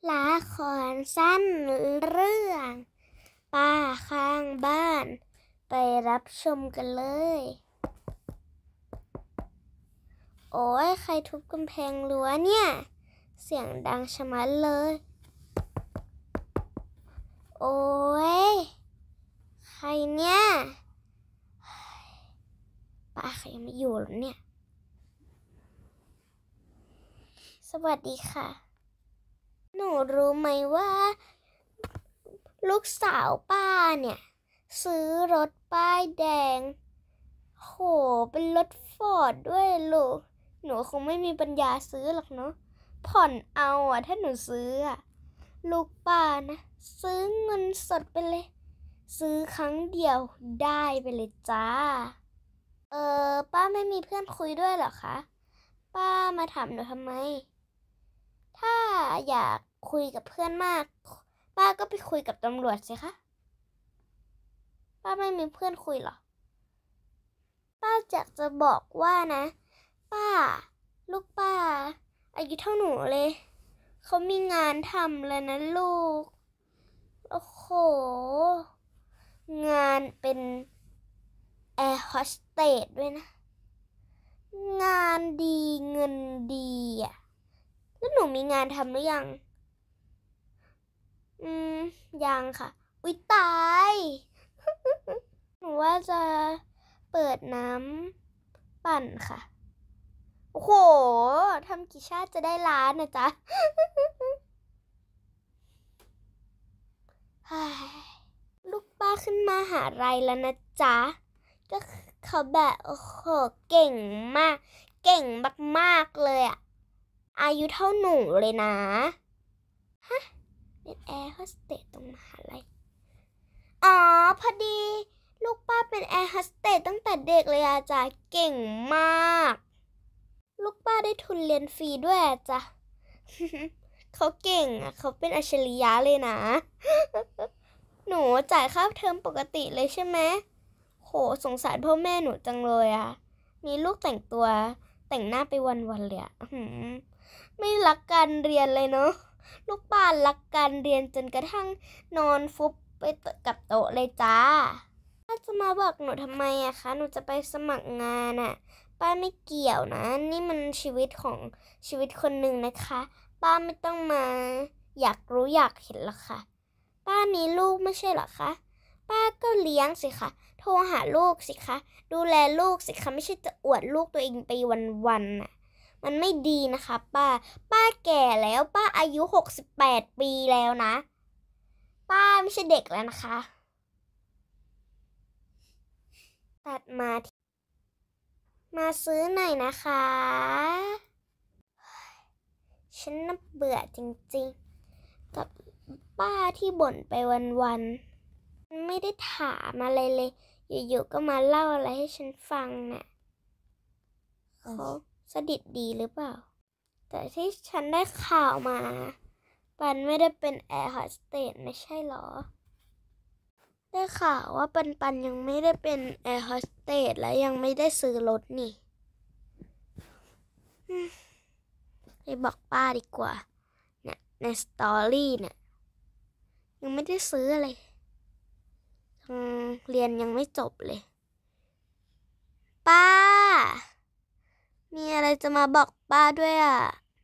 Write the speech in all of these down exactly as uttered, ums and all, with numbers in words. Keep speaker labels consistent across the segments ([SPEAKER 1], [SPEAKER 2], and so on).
[SPEAKER 1] ละครสั้นเรื่องป้าข้างบ้านไปรับชมกันเลยโอ้ยใครทุบกำแพงรั้วเนี่ยเสียงดังชะมัดเลยโอ้ยใครเนี่ยป้าใครยังไม่อยู่หรอเนี่ยสวัสดีค่ะหนูรู้ไหมว่าลูกสาวป้าเนี่ยซื้อรถป้ายแดงโหเป็นรถฟอร์ดด้วยลูกหนูคงไม่มีปัญญาซื้อหรอกเนาะผ่อนเอาอ่ะถ้าหนูซื้ออ่ะลูกป้านะซื้อเงินสดไปเลยซื้อครั้งเดียวได้ไปเลยจ้าเออป้าไม่มีเพื่อนคุยด้วยเหรอคะป้ามาถามหนูทำไมถ้าอยากคุยกับเพื่อนมากป้าก็ไปคุยกับตำรวจสิคะป้าไม่มีเพื่อนคุยหรอป้าอยากจะบอกว่านะป้าลูกป้าอายุเท่าหนูเลยเขามีงานทำเลยนะลูกโอ้โหงานเป็นแอร์โฮสเตสด้วยนะงานดีเงินดีอ่ะแล้วหนูมีงานทำหรือยังอืมยังค่ะอุ๊ยตายหนูว่าจะเปิดน้ำปั่นค่ะโอ้โหทำกี่ชาติจะได้ล้านนะจ๊ะลูกป้าขึ้นมาหาไรแล้วนะจ๊ะก็เขาแบบโอ้โหเก่งมากเก่งมากๆเลยอะอายุเท่าหนูเลยนะฮะเป็นแอร์โฮสเตสตรงมหาลัยอ๋อพอดีลูกป้าเป็นแอร์โฮสเตสตั้งแต่เด็กเลยอะจ๊ะเก่งมากลูกป้าได้ทุนเรียนฟรีด้วยอะจ๊ะ เขาเก่งอะเขาเป็นอัจฉริยะเลยนะ หนูจ่ายค่าเทอมปกติเลยใช่ไหมโหสงสารพ่อแม่หนูจังเลยอะมีลูกแต่งตัวแต่งหน้าไปวันๆเลยอะไม่รักการเรียนเลยเนาะลูกป้ารักการเรียนจนกระทั่งนอนฟุบไปกับโต๊ะเลยจ้าป้าจะมาบอกหนูทำไมอะคะหนูจะไปสมัครงานอะป้าไม่เกี่ยวนะนี่มันชีวิตของชีวิตคนหนึ่งนะคะป้าไม่ต้องมาอยากรู้อยากเห็นหรอกค่ะป้ามีลูกไม่ใช่หรอคะป้าก็เลี้ยงสิคะโทรหาลูกสิคะดูแลลูกสิคะไม่ใช่จะอวดลูกตัวเองไปวันๆน่ะมันไม่ดีนะคะป้าป้าแก่แล้วป้าอายุหกสิบแปดปีแล้วนะป้าไม่ใช่เด็กแล้วนะคะตัดมามาซื้อหน่อยนะคะฉันน่าเบื่อจริงๆกับป้าที่บ่นไปวันๆไม่ได้ถามอะไรเลยอยู่ๆก็มาเล่าอะไรให้ฉันฟังน่ะเขาสดิดดีหรือเปล่าแต่ที่ฉันได้ข่าวมาปันไม่ได้เป็นแอร์โฮสเตสไม่ใช่หรอได้ข่าวว่าปันปันยังไม่ได้เป็นแอร์โฮสเตสและยังไม่ได้ซื้อรถนี่ไปบอกป้าดีกว่าเนี่ยในสตอรี่เนี่ยยังไม่ได้ซื้ออะไรเรียนยังไม่จบเลยป้ามีอะไรจะมาบอกป้าด้วยอ่ะ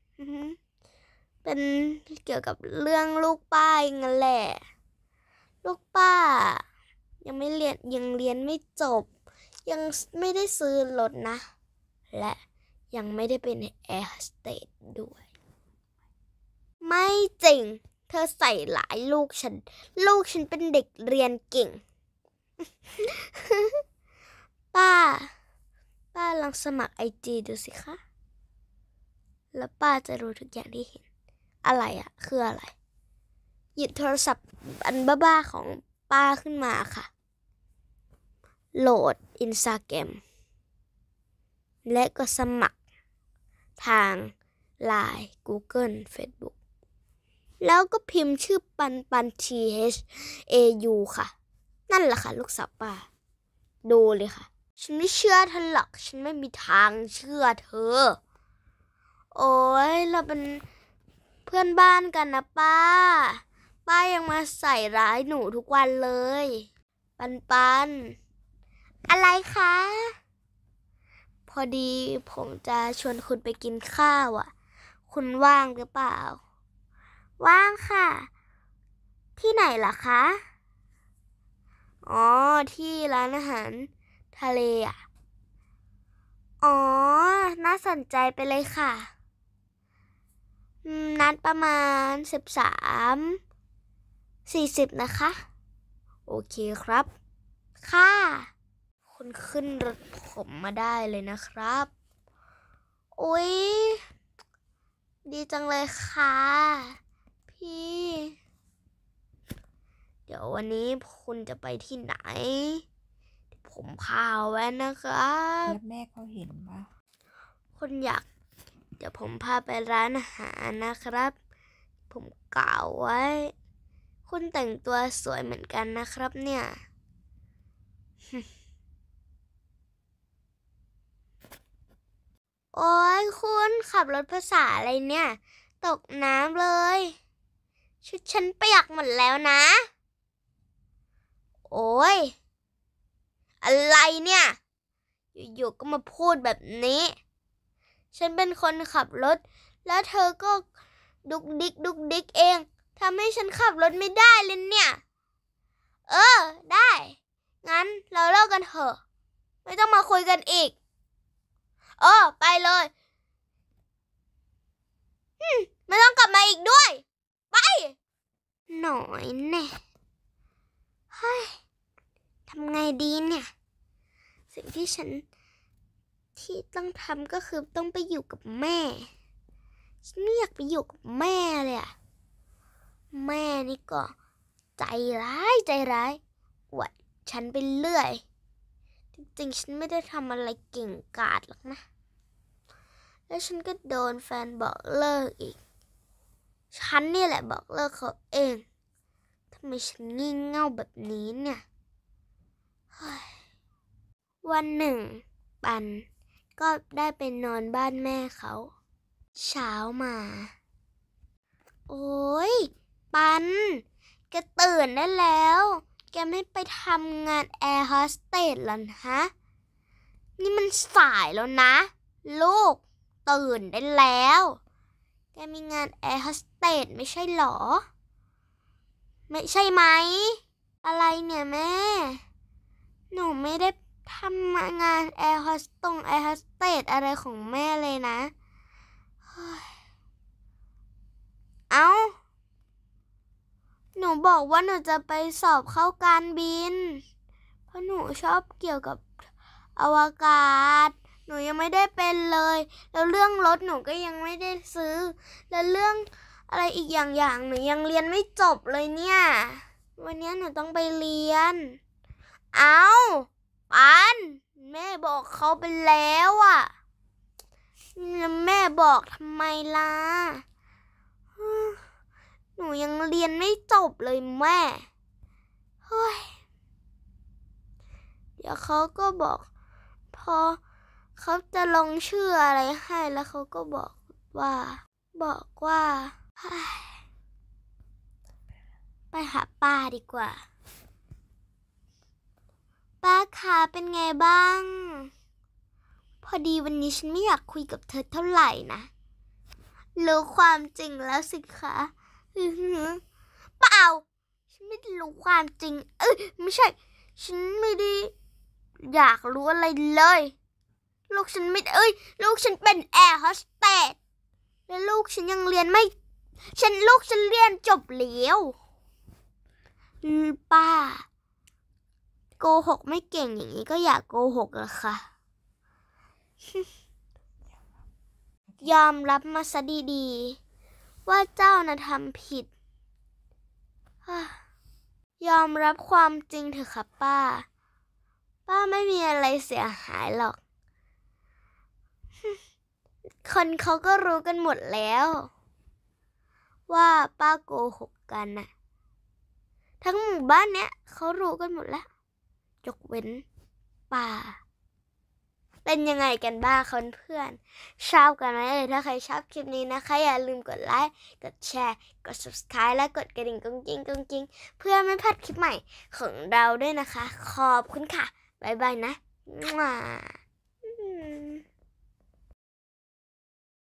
[SPEAKER 1] เป็นเกี่ยวกับเรื่องลูกป้าเองแหละลูกป้ายังไม่เรียนยังเรียนไม่จบยังไม่ได้ซื้อรถนะและยังไม่ได้เป็นแอร์โฮสเตสด้วยไม่จริงเธอใส่หลายลูกฉันลูกฉันเป็นเด็กเรียนเก่ง ป้าป้าลองสมัครไอจีดูสิคะแล้วป้าจะรู้ทุกอย่างที่เห็นอะไรอะคืออะไรหยิบโทรศัพท์อันบ้าๆของป้าขึ้นมาค่ะโหลด Instagram และก็สมัครทาง ไลน์ Google Facebook แล้วก็พิมพ์ชื่อปันปัน T H A U ค่ะนั่นแหละค่ะลูกสาวป้าดูเลยค่ะฉันไม่เชื่อเธอหรอกฉันไม่มีทางเชื่อเธอโอ้ยเราเป็นเพื่อนบ้านกันนะป้าป้ายังมาใส่ร้ายหนูทุกวันเลยปันปันอะไรคะพอดีผมจะชวนคุณไปกินข้าวอ่ะคุณว่างหรือเปล่าว่างค่ะที่ไหนล่ะคะอ๋อที่ร้านอาหารทะเลอ่ะอ๋อน่าสนใจไปเลยค่ะนัดประมาณสิบสามสี่สิบนะคะโอเคครับค่ะคุณขึ้นรถผมมาได้เลยนะครับอุ๊ยดีจังเลยค่ะพี่เดี๋ยววันนี้คุณจะไปที่ไหนผมพาแว้นนะครับ
[SPEAKER 2] แล้วแม่เขาเห็นปะ
[SPEAKER 1] คุณอยากเดี๋ยวผมพาไปร้านอาหารนะครับผมกล่าวไว้คุณแต่งตัวสวยเหมือนกันนะครับเนี่ยโอ้ยคุณขับรถภาษาอะไรเนี่ยตกน้ำเลยชุดฉันเปียกหมดแล้วนะโอ้ยอะไรเนี่ยอยู่ๆก็มาพูดแบบนี้ฉันเป็นคนขับรถแล้วเธอก็ดุกดิกดุกดิกเองทำให้ฉันขับรถไม่ได้เลยเนี่ยเออได้งั้นเราเลิกกันเถอะไม่ต้องมาคุยกันอีกเออไปเลยไม่ต้องกลับมาอีกด้วยไปหน่อยแน่เฮ้ยทำไงดีเนี่ยสิ่งที่ฉันที่ต้องทำก็คือต้องไปอยู่กับแม่ฉันไม่อยากไปอยู่กับแม่เลยอะแม่นี่ก็ใจร้ายใจร้ายอวดฉันไปเรื่อยจริงๆฉันไม่ได้ทำอะไรเก่งกาจหรอกนะแล้วฉันก็โดนแฟนบอกเลิกอีกฉันนี่แหละบอกเลิกเขาเองทำไมฉันงี่เง่าแบบนี้เนี่ยวันหนึ่งปันก็ได้ไปนอนบ้านแม่เขาเช้ามาโอ้ยปันแกตื่นได้แล้วแกไม่ไปทำงานแอร์โฮสเตสหรอฮะนี่มันสายแล้วนะลูกตื่นได้แล้วแกมีงานแอร์โฮสเตสไม่ใช่หรอไม่ใช่ไหมอะไรเนี่ยแม่หนูไม่ได้ทำงานแอร์โฮสตงแอร์โฮสเตสอะไรของแม่เลยนะเอ้าหนูบอกว่าหนูจะไปสอบเข้าการบินเพราะหนูชอบเกี่ยวกับอวกาศหนูยังไม่ได้เป็นเลยแล้วเรื่องรถหนูก็ยังไม่ได้ซื้อแล้วเรื่องอะไรอีกอย่างอย่างหนูยังเรียนไม่จบเลยเนี่ยวันนี้หนูต้องไปเรียนเอ้าปันแม่บอกเขาไปแล้วอ่ะแล้วแม่บอกทำไมล่ะหนูยังเรียนไม่จบเลยแม่เฮ้ยเดี๋ยวเขาก็บอกพอเขาจะลงชื่ออะไรให้แล้วเขาก็บอกว่าบอกว่าไปหาป้าดีกว่าป้าคะเป็นไงบ้างพอดีวันนี้ฉันไม่อยากคุยกับเธอเท่าไหร่นะรู้ความจริงแล้วสิคะเปล่าฉันไม่ได้รู้ความจริงเอ้ยไม่ใช่ฉันไม่ได้อยากรู้อะไรเลยลูกฉันไม่เอ้ยลูกฉันเป็นแอร์โฮสเตสและลูกฉันยังเรียนไม่ฉันลูกฉันเรียนจบแล้วป้าโกหกไม่เก่งอย่างนี้ก็อยากโกหกเหรอคะยอมรับมาซะดีๆว่าเจ้าน่ะทำผิดยอมรับความจริงเถอะค่ะป้าป้าไม่มีอะไรเสียหายหรอกคนเขาก็รู้กันหมดแล้วว่าป้าโกหกกันน่ะทั้งหมู่บ้านเนี้ยเขารู้กันหมดแล้วยกเว้นป้าเป็นยังไงกันบ้างคะเพื่อนชอบกันไหมเอ่ยถ้าใครชอบคลิปนี้นะคะอย่าลืมกดไลค์กดแชร์กด ซับสไครบ์ และกดกระดิ่งกุ้งกิ้งกุ้งกิ้งเพื่อไม่พลาดคลิปใหม่ของเราด้วยนะคะขอบคุณค่ะบ๊ายบายนะ